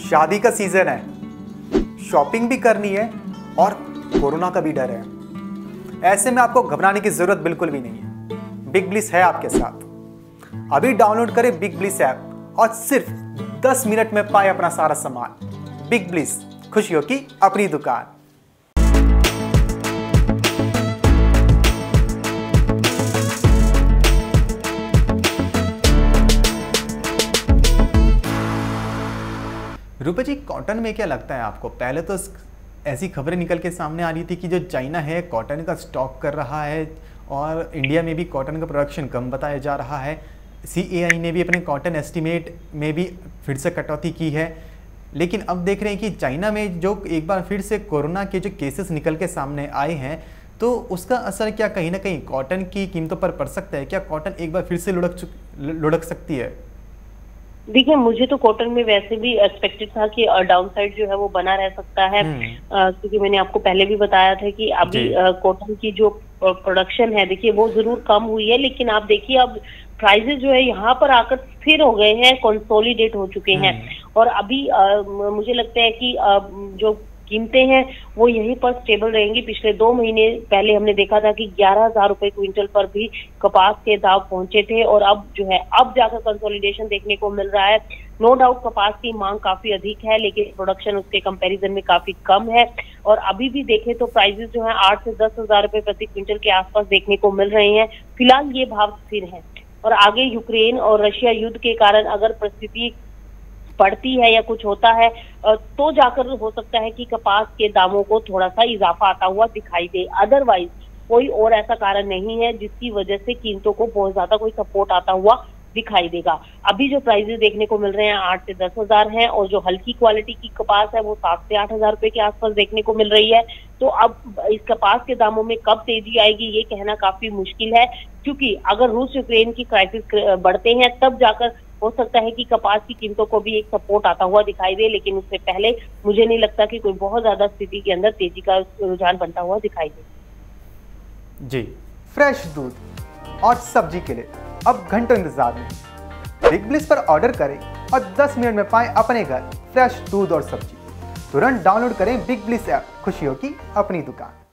शादी का सीजन है, शॉपिंग भी करनी है और कोरोना का भी डर है। ऐसे में आपको घबराने की जरूरत बिल्कुल भी नहीं है। बिग ब्लिस है आपके साथ। अभी डाउनलोड करें बिग ब्लिस ऐप और सिर्फ 10 मिनट में पाए अपना सारा सामान। बिग ब्लिस, खुशियों की अपनी दुकान। रूपा जी, कॉटन में क्या लगता है आपको? पहले तो ऐसी खबरें निकल के सामने आ रही थी कि जो चाइना है कॉटन का स्टॉक कर रहा है और इंडिया में भी कॉटन का प्रोडक्शन कम बताया जा रहा है। CAI ने भी अपने कॉटन एस्टीमेट में भी फिर से कटौती की है। लेकिन अब देख रहे हैं कि चाइना में जो एक बार फिर से कोरोना के जो केसेस निकल के सामने आए हैं, तो उसका असर क्या कहीं ना कहीं कॉटन की कीमतों पर पड़ सकता है? क्या कॉटन एक बार फिर से लुढ़क सकती है? देखिए, मुझे तो कॉटन में वैसे भी एक्सपेक्टेड था कि डाउन साइड जो है वो बना रह सकता है, क्योंकि मैंने आपको पहले भी बताया था कि अभी कॉटन की जो प्रोडक्शन है, देखिए वो जरूर कम हुई है, लेकिन आप देखिए अब प्राइसेस जो है यहाँ पर आकर स्थिर हो गए हैं, कंसोलिडेट हो चुके हैं। और अभी मुझे लगता है कि जो कीमतें हैं वो यहीं पर स्टेबल रहेंगी। पिछले 2 महीने पहले हमने देखा था कि 11,000 रुपए क्विंटल पर भी कपास के दाम पहुंचे थे, और अब जो है अब जाकर कंसोलिडेशन देखने को मिल रहा है। नो डाउट कपास की मांग काफी अधिक है, लेकिन प्रोडक्शन उसके कंपैरिजन में काफी कम है। और अभी भी देखें तो प्राइसेस जो है 8 से 10,000 रुपए प्रति क्विंटल के आसपास देखने को मिल रहे हैं। फिलहाल ये भाव स्थिर है, और आगे यूक्रेन और रशिया युद्ध के कारण अगर परिस्थिति पड़ती है या कुछ होता है तो जाकर हो सकता है कि कपास के दामों को थोड़ा सा इजाफा आता हुआ दिखाई दे। अदरवाइज कोई और ऐसा कारण नहीं है जिसकी वजह से कीमतों को बहुत ज्यादा कोई सपोर्ट आता हुआ दिखाई देगा। अभी जो प्राइसेस देखने को मिल रहे हैं 8 से 10,000 हैं, और जो हल्की क्वालिटी की कपास है वो 7 से 8,000 रुपए के आसपास देखने को मिल रही है। तो अब इस कपास के दामों में कब तेजी आएगी ये कहना काफी मुश्किल है, क्योंकि अगर रूस यूक्रेन की क्राइसिस बढ़ते हैं तब जाकर हो सकता है कि कपास की कीमतों को भी एक सपोर्ट आता हुआ दिखाई दे, लेकिन उससे पहले मुझे नहीं लगता कि कोई बहुत ज्यादा स्थिति के अंदर तेजी का रुझान बनता हुआ दिखाई दे। जी, फ्रेश दूध और सब्जी के लिए अब घंटों इंतजार नहीं। बिग ब्लिस पर ऑर्डर करें और 10 मिनट में पाएं अपने घर फ्रेश दूध और सब्जी। तुरंत डाउनलोड करें बिग ब्लिस ऐप। खुशियों की अपनी दुकान।